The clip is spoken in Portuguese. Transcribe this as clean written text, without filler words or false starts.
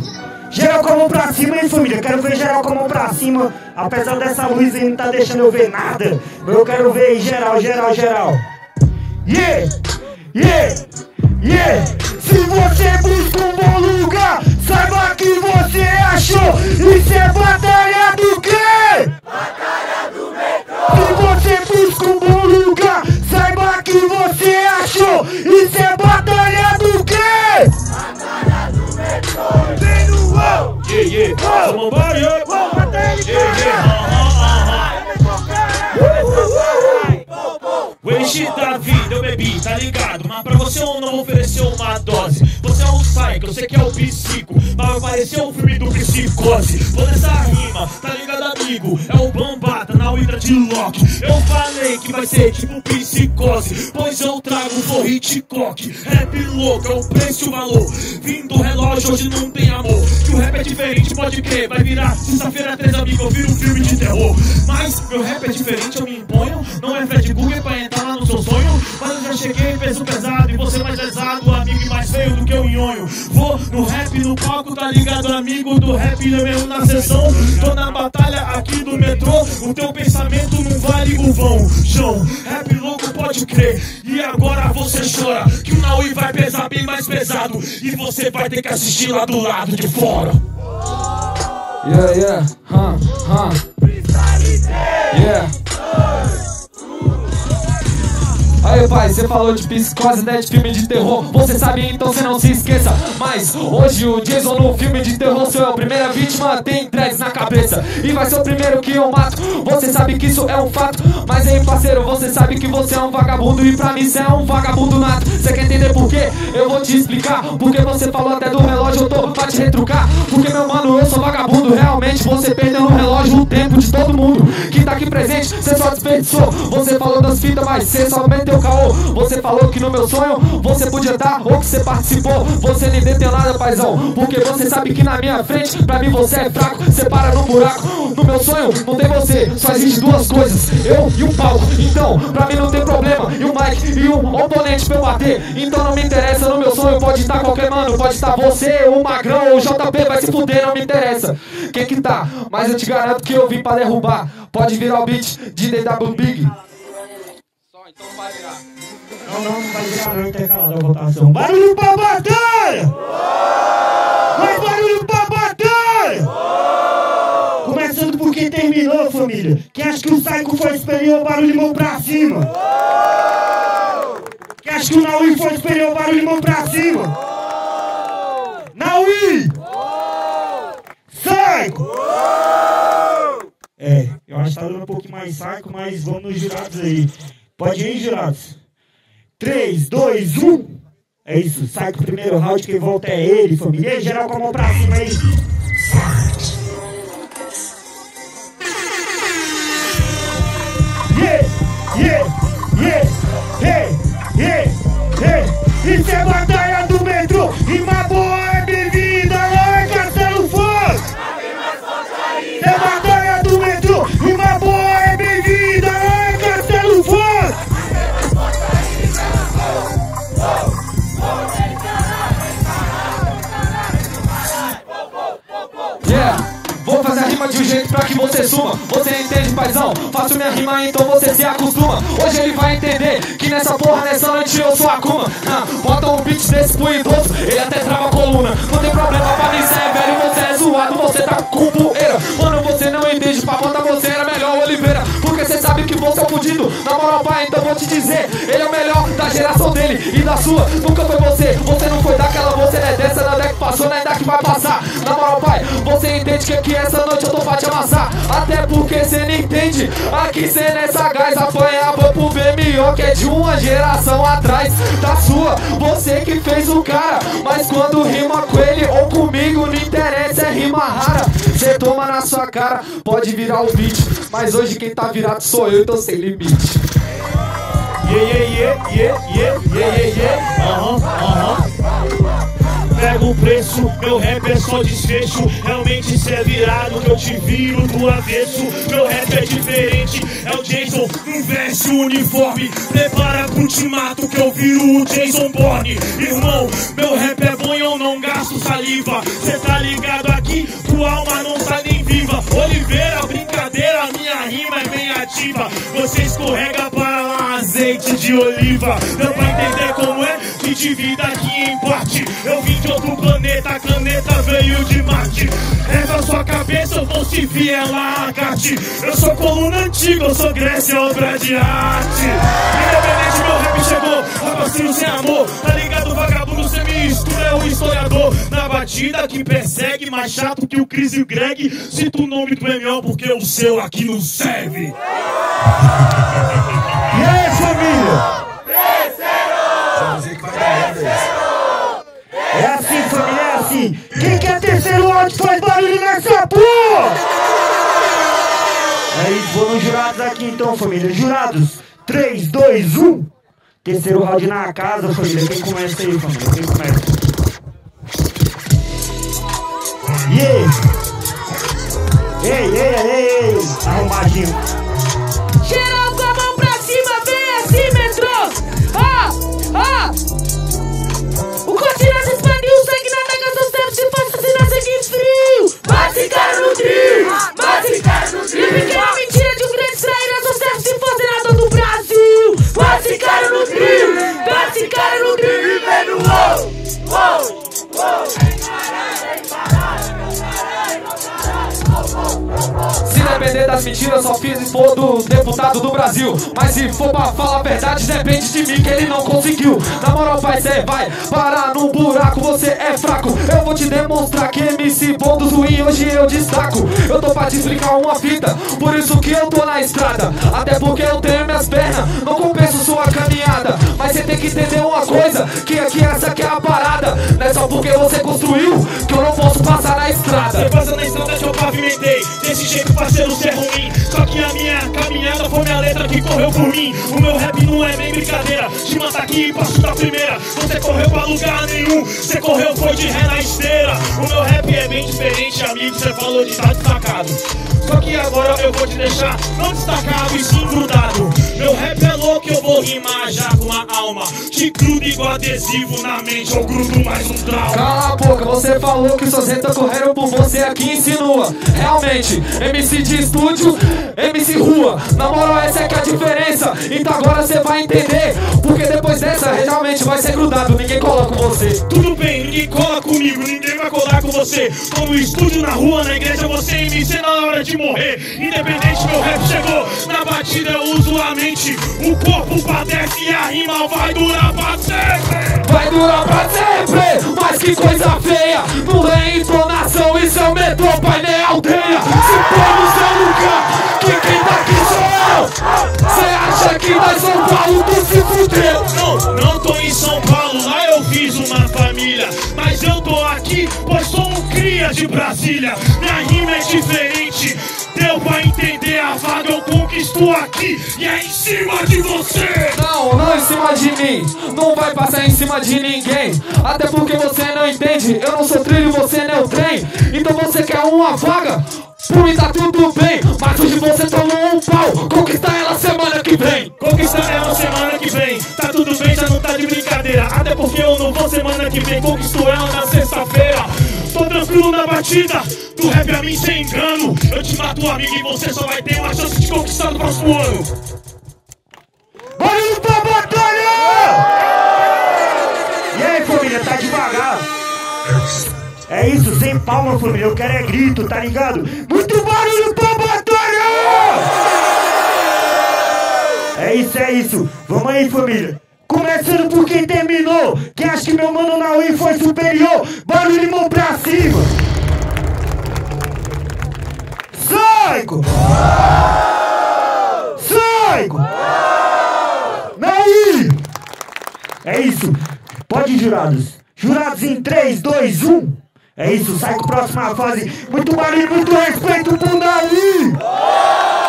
Geral com a mão pra cima, hein, família? Quero ver geral com a mão pra cima. Apesar dessa luz aí não tá deixando eu ver nada, mas eu quero ver aí geral, geral, geral. Yeah, yeah, yeah. Se você busca um bom lugar, saiba que você achou. Isso é batalha do quê? Batalha do metrô. Se você busca um bom lugar, saiba que você achou. Isso é batalha do quê? Batalha do metrô. Vem no uou. Yeah, yeah. Somebody up. Yeah, yeah. O enchi da vida eu bebi, tá ligado? Mas pra você eu não oferecer uma dose. Você é um psycho, eu sei que é o psico, mas vai parecer um filme do Psicose. Vou nessa rima, tá ligado, amigo? É o Bambata na Hydra de Loki. Eu falei que vai ser tipo Psicose, pois eu trago o flow Hitchcock. Rap louco, é o preço e o valor. Vim do relógio, hoje não tem amor. Que o rap é diferente, pode crer. Vai virar sexta-feira 3, amigo, eu viro um filme de terror. Mas meu rap é diferente, eu me imponho. Não é Fred Google pra entrar lá no seu sonho. Mas eu já cheguei, peso pesado, e você mais lesado, amigo, e mais feio do que o nhonho. Vou no rap, no palco, tá ligado, amigo? Do rap mesmo na sessão. Tô na batalha aqui do metrô. O teu pensamento não vale o vão. João, rap louco, pode crer. E agora você chora, que o Naui vai pesar bem mais pesado, e você vai ter que assistir lá do lado de fora. Yeah, yeah, yeah. Aí, pai, você falou de psicose, né, de filme de terror. Você sabe, então você não se esqueça. Mas hoje o Jason no filme de terror sou eu. A primeira vítima tem dreads na cabeça e vai ser o primeiro que eu mato. Você sabe que isso é um fato. Mas aí, parceiro, você sabe que você é um vagabundo, e pra mim você é um vagabundo nato. Você quer entender por quê? Eu vou te explicar. Porque você falou até do relógio, eu tô pra te retrucar. Porque, meu mano, eu sou vagabundo. Realmente você perdeu no relógio o tempo de todo mundo que tá aqui presente, você só desperdiçou. Você falou das fitas, mas você só meteu caô. Você falou que no meu sonho você podia estar, ou que você participou. Você nem deteu nada, paizão, porque você sabe que na minha frente, pra mim você é fraco. Você para no buraco. No meu sonho não tem você, só existe duas coisas: eu e um palco. Então, pra mim não tem problema, e um mic e um oponente pra eu bater. Então não me interessa, no meu sonho pode estar qualquer mano. Pode estar você, o Magrão, ou o JP, vai se fuder, não me interessa quem que tá, mas eu te garanto que eu vim pra derrubar. Pode virar o beat de DW Big. Então não vai virar. Não vai virar, não, intercalado a votação. Barulho pra batalha! Mais barulho pra batalha! Começando por quem terminou, família. Quem acha que o Psycho foi superior, barulho de mão pra cima. Quem acha que o Naui foi superior, barulho de mão pra cima. Naui! Psycho! Eu acho que tá dando um pouquinho mais Psycho, mas vamos nos jurados aí. Pode ir, jurados. 3, 2, 1. É isso, sai com o primeiro round, quem volta é ele, família. E aí, geral com a mão pra cima aí. Yeah, yeah, yeah, yeah, yeah, yeah. Isso é batalha do metrô, rima boa é bem-vinda, lá é Castelo Fogo. Isso é batalha do metrô, rima boa é bem-vinda, lá é Castelo Fogo. Vou fazer a rima de um jeito pra que você suma. Você entende, paizão? Faço minha rima, então você se acostuma. Hoje ele vai entender que nessa porra, nessa noite eu sou a Akuma. Bota um beat desse pro idoso, ele até trava a coluna. Não tem problema, pra mim cê é velho, você é zoado, você tá com poeira. Mano, você não entende, pra botar você era melhor Oliveira. Porque cê sabe que você é o fudido. Na moral, pai, então vou te dizer, ele é o melhor da geração dele e da sua. Nunca foi você, você não foi daquela, você não é dessa, não é que passou, não é da que vai passar. Na moral, pai, você entende que essa noite eu tô pra te amassar. Até porque cê não entende, aqui cê nessa gás apanhava pro BMO, que é de uma geração atrás da sua. Você que fez o cara, mas quando rima com ele ou comigo, não interessa, é rima rara. Cê toma na sua cara, pode virar o beat, mas hoje quem tá virado sou eu, então sem limite. Pega o preço, meu rap é só desfecho. Realmente cê é virado, que eu te viro do avesso. Meu rap é diferente, é o Jason, não veste o uniforme. Prepara pro ultimato que eu viro o Jason Bourne. Irmão, meu rap é bom e eu não gasto saliva. Cê tá ligado? de oliva. Deu pra entender como é que de vida aqui em parte. Eu vim de outro planeta, a caneta veio de Marte. Reza a sua cabeça, eu vou se vier lá acate. Eu sou coluna antiga, eu sou Grécia, obra de arte. Independente, meu rap chegou, rapacinho sem amor. Tá ligado, vagabundo, cê mistura, é o historiador. Na batida que persegue, mais chato que o Chris e o Greg. Cita o nome do MO porque o seu aqui não serve. E aí, família? É assim, família, é assim. Quem quer terceiro round faz barulho nessa porra! É isso, vamos jurados aqui então, família. Jurados, 3, 2, 1. Terceiro round na casa, família. Quem começa aí, família? Quem começa? Ei, arrumadinho. Geral com a mão pra cima, vem assim, metrô. O continente expandiu, sangue na nega, seu cérebro se faz assassinar sangue frio. Bate esse cara no trio, bate esse cara no trio. E pequena mentira de um grande traíra, seu cérebro se for senador do Brasil. Bate esse cara no trio, bate esse cara no trio. E vem no uou. Se depender das mentiras, só fiz expor do deputado do Brasil. Mas se for pra falar a verdade, depende de mim que ele não conseguiu. Na moral, pai, cê vai parar no buraco, você é fraco. Eu vou te demonstrar que MC bom dos ruins hoje eu destaco. Eu tô pra te explicar uma fita, por isso que eu tô na estrada. Até porque eu tenho minhas pernas, não compenso sua caminhada. Mas cê tem que entender uma coisa, que aqui essa aqui é a parada. Não é só porque você construiu que eu não posso passar na estrada. Você passa na estrada que eu pavimentei, desse jeito parceiro ser ruim. Só que a minha caminhada foi minha letra que correu por mim. O meu rap não é nem brincadeira, te mata aqui e passo da primeira. Você correu pra lugar nenhum, você correu foi de ré na esteira. O meu rap é bem diferente, amigo, você falou de estar destacado. Só que agora eu vou te deixar não destacado e sim grudado. Meu rap é louco, eu vou rimar já com a alma. Te grudo igual adesivo na mente, eu grudo mais um trauma. Cala a boca, você falou que suas retas correram por você aqui insinua. Realmente, MC de estúdio, MC rua. Na moral, essa é que é a diferença. Então agora você vai entender, porque depois dessa realmente vai ser grudado, ninguém cola com você. Tudo bem, ninguém cola comigo, ninguém vai colar com você. Tô no estúdio, na rua, na igreja, você MC na hora de morrer. Independente, meu rap chegou, na batida eu uso a mente. O corpo padece e a rima vai durar pra sempre. Vai durar pra sempre, mas que coisa feia. Não é entonação, isso é o metrô, pai, nem aldeia. Se põe no seu lugar, que quem tá aqui sou eu. Cê acha que nós São Paulo, tu se fudeu. Não tô em São Paulo, lá eu fiz uma família. Mas eu tô aqui, pois sou um cria de Brasília. Minha rima é diferente, deu pra entender a vaga, eu conquisto aqui e é em cima de você. Não em cima de mim, não vai passar em cima de ninguém. Até porque você não entende, eu não sou trilho, você não é o trem. Então você quer uma vaga, por mim tá tudo bem. Mas hoje você tomou um pau, conquistar ela semana que vem. Conquistar ela semana que vem, tá tudo bem, já não tá de brincadeira. Até porque eu não vou semana que vem, conquisto ela na sexta-feira. Tô tranquilo na batida, do rap a mim sem engano. Eu te mato, amigo, e você só vai ter uma chance de conquistar no próximo ano. Barulho pra batalha! E aí, família, tá devagar. É isso, sem palma, família, eu quero é grito, tá ligado? Muito barulho pra batalha! É isso, vamos aí, família. Começando por quem terminou, quem acha que meu mano Naui foi superior, barulho e mão pra cima. Saico! Saico! Naui! É isso, pode ir, jurados. Jurados em 3, 2, 1. É isso, sai com a próxima fase. Muito barulho, muito respeito pro Naui!